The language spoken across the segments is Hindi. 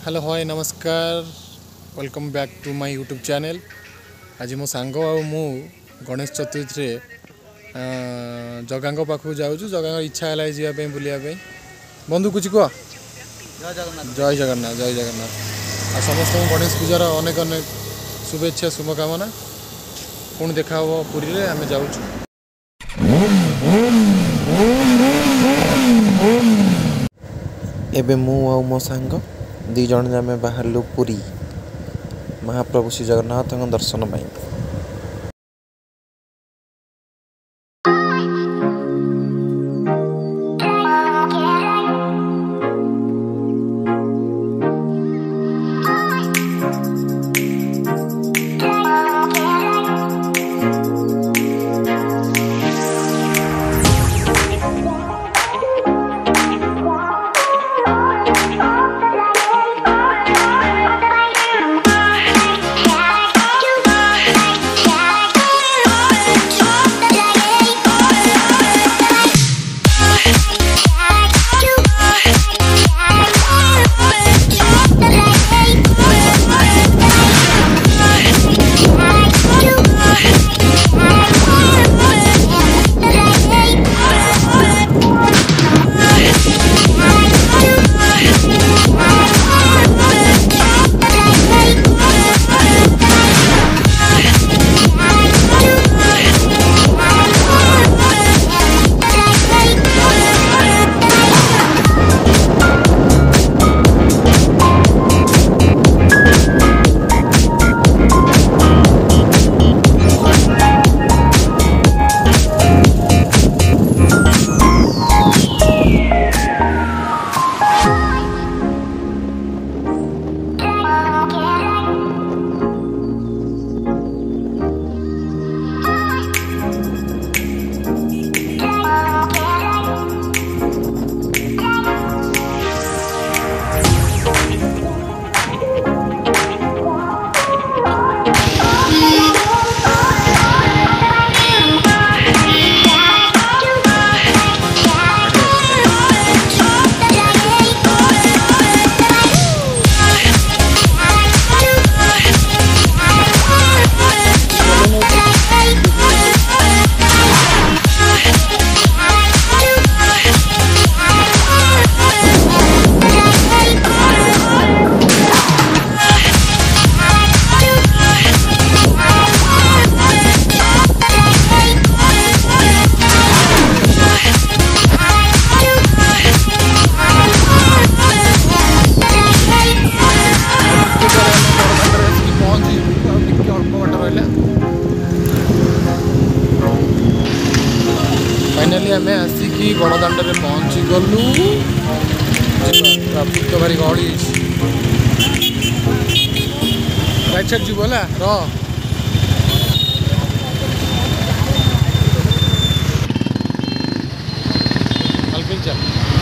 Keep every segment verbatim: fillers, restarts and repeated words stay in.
हेलो हाय नमस्कार welcome back to my YouTube channel. आज मो सांग आ मु गणेश चतुर्थी रे जगांग पाखु जाऊँ जगांग इच्छा है जावाई बुलिया बंधु कुछ कह जय जगन्नाथ जय जगन्नाथ जय जगन्नाथ आ समस्त गणेश पूजार अनेक अनेक शुभेच्छा शुभकामना। पुणी देखा हम पुरी रे आम जाऊँ। एबे मु आ मो सांग दी जन आम बाहरलु पुरी महाप्रभु श्री जगन्नाथ दर्शन पाई। फाइनाली आम आसिकी बड़दाण्ड में पहुँची गलु। ट्राफिक तो भारी गहली राइट साइड जीव है रल्पिन चल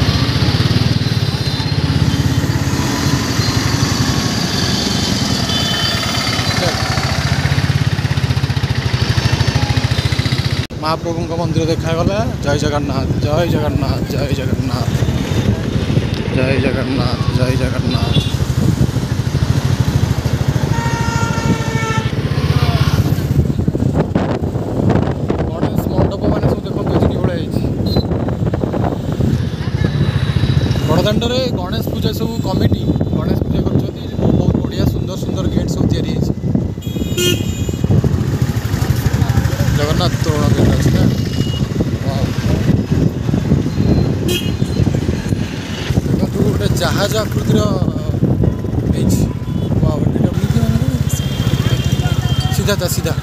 महाप्रभु मंदिर देखागला। जय जगन्नाथ जय जगन्नाथ जय जगन्नाथ जय जगन्नाथ जय जगन्नाथ। गणेश मंडप मैंने सब देखते भाई बड़दाण्ड में गणेश पूजा सब कमिटी गणेश पूजा कर बहुत बढ़िया सुंदर सुंदर गेट सब तैयारी जगन्नाथ तोरण गेट अच्छे ना देखो गोटे जहाज आकृतिर सीधा था सीधा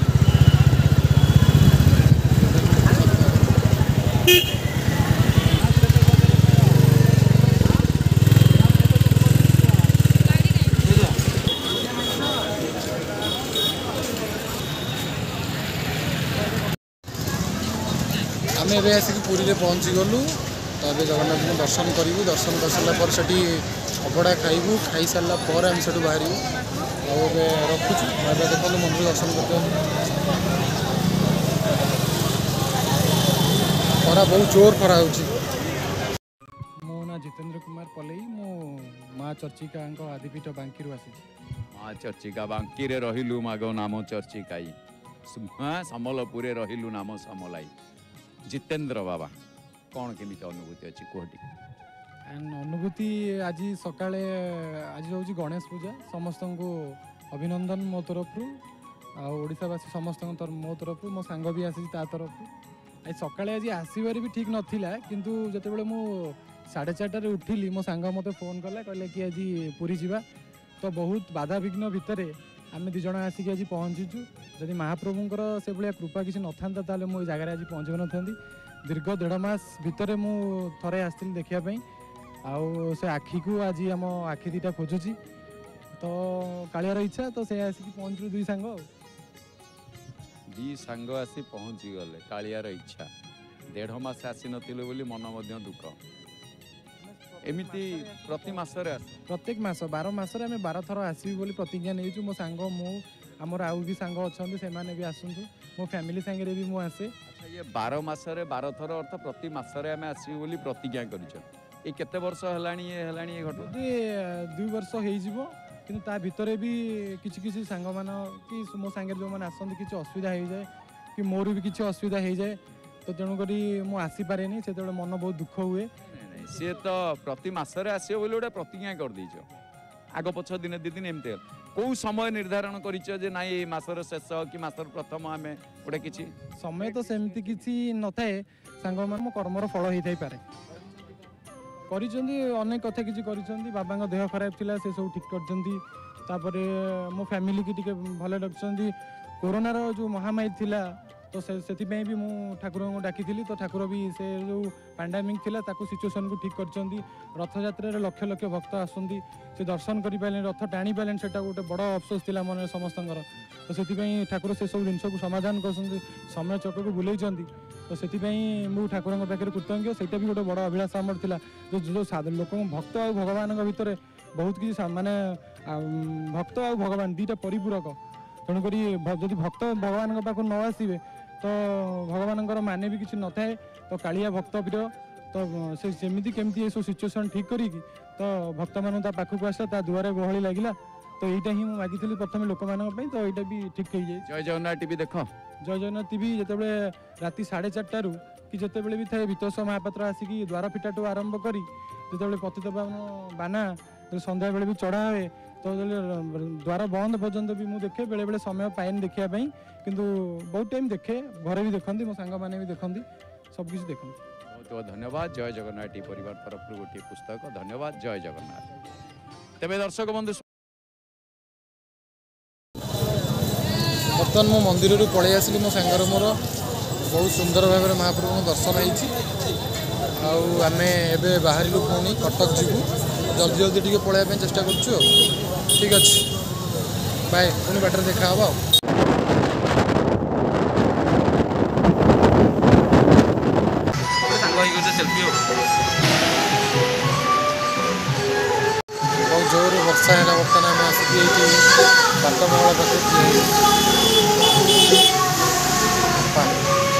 आम ए आसिक पुरी में पहुँची गलु। तो ये जगन्नाथ को दर्शन करूँ दर्शन कर सारापर से अबड़ा खाइबू खाई सारा पर आम से बाहर रखुचु देखो मंदिर दर्शन करते खरा बहुत जोर खरा हो। मो ना जितेंद्र कुमार पलई मो माँ माँ चर्चिका आदिपीठ बांकी आसी माँ चर्चिका बांकी रे रहिलु मागो नाम चर्चिकाई हाँ समलपुर रहिलु नाम समलाई जितेंद्र बाबा कौन केमी अनुभूति अच्छी कहटी अनुभूति आज सकाଳେ आज हूँ गणेश पूजा समस्त को अभिनंदन मो तरफ ओडावासी समस्त मो तरफ मो सांग भी आसी तरफ आज सकाळे आज आसबार भी ठीक नाला किंतु जिते मु साढ़े चार्टार उठिली मो सांग मत फोन कला कहले कि आज पुरी जावा तो बहुत बाधा विघ्न भितर आम दिज आसिक आज पहुँचीचु जदि महाप्रभुंर से भाया कृपा किसी नथा ताले मो जगार आज पहुँच न दीर्घ डेढ़ मास भितर मु थरे आसती देखापी आउ से आखि को आज आम आखि दीटा खोजुची तो कालियार इच्छा तो से आसिक पहुँचू दुई सांग दी सांग आसी पहुँची गले कालियार इच्छा देढ़ मास आसी नथिले बोली मन मध्य दुख एमिति प्रति मासरे आस प्रत्येक मास बार मासरे आम बार थर आसबी बोली प्रतिज्ञा नहीं मो सांग मु आमर आउ भी सांग अच्छा से भी आसतु मो फैमिली सांगे भी मुझे आसे ये बार मासरे बार थर अर्थ प्रति मासरे आम आसबी बोली प्रतिज्ञा करिछ ए केते वर्ष हेलाणी ये हेलाणी ये घटना दुई वर्ष हो कि ता भितर भी किसी किसी सांग मान कि मो सांगे जो मैंने आसती किसी असुविधा हो जाए कि मोर भी किसी असुविधा हो जाए तो तेणुक मुझे आसीपे से मन बहुत दुख हुए सी तो प्रति मासरे आसो बोली गोटे प्रतिज्ञा कर दीच आग पछ दिन दी दिन एमती कौ समय निर्धारण कर ना ये मासर शेष कि मासर प्रथम आम गोटे किसी समय तो सेमती किसी न थाए सांग मो कर्मर फल होता पारे अनेक कथा किसी कर बाबा देह खराब थिला से सब ठीक कर मो फैमिली की टिके भले रखिंट कोरोनार जो महामारी थिला तो से भी मु ठाकुर को डाकी तो ठाकुर भी से जो पैंडेमिक थिला ताकू सिचुएसन को ठीक कर रथ यात्रा लक्ष लक्ष भक्त आसती से दर्शन कर पारे रथ टाणी पारे से गोटे बड़ अफसोस थिला मन समस्त तो से ठाकुर से सब जिन को समाधान कर समय चक को बुले तो से मु ठाकुर पाखे कृतज्ञ से भी गोटे बड़ अभिलाषा आमर था जो जो लोक भक्त आ भगवान भितर बहुत किसी माने भक्त आ भगवान दीटा परिपूरक तेणुक जदि भक्त भगवान पाक न आसवे तो भगवान माने भी किसी न थाए तो कालिया भक्त प्रिय तो से सेमती केमती सब सिचुएसन ठीक करी तो भक्त मान पाखक आसा ता दुआरे गहली लगिला तो यहीटा ही मुझे मागिली प्रथम लोक मान तो यहाँ भी ठीक हो जाए जय जगन्नाथ टीवी देख जय जगन्नाथ टीवी जिते राति साढ़े चार्टार कि जिते भी थाए वितोष महापात्र आसिक द्वार फिटाठू आरंभ कर जो पतित बाना संध्या बेले भी चढ़ा हुए तो द्वार बंद पर्यंत भी मुझे देखे बेले बेले समय पाएनि देखापी किंतु बहुत टाइम देखे घरे भी देखती मो सांग मैंने भी देखती सबकि देखती बहुत बहुत धन्यवाद जय जगन्नाथ टी परिवार तरफ गोटे पुस्तक धन्यवाद जय जगन्नाथ तेरे दर्शक बंधु बर्तमान मो मंदिर रू पलि आसली मो सांगर मोर बहुत सुंदर भाव में महाप्रभु दर्शन होती आमे एबे बाहरिलु पुणी कटक जीवु जल्दी जल्दी टी पलैया चेष्टा करूँ ठीक अच्छे बाय पुणी बाटर देखा हवा बहुत जोर वर्षा है बर्तमान आम आसिक बाटमंगला पाखे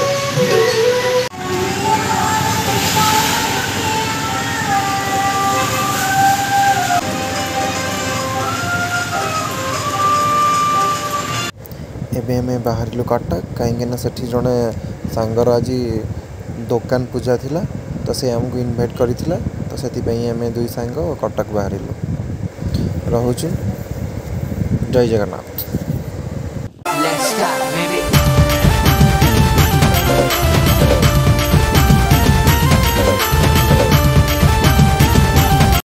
एबे हमें बाहर कटक कहीं सेठी जड़े सांगर आज दुकान पूजा थिला तो से आमको इनभाइट करथिला तो से आम दुई सांग कटक बाहर रोचु जय जगन्नाथ।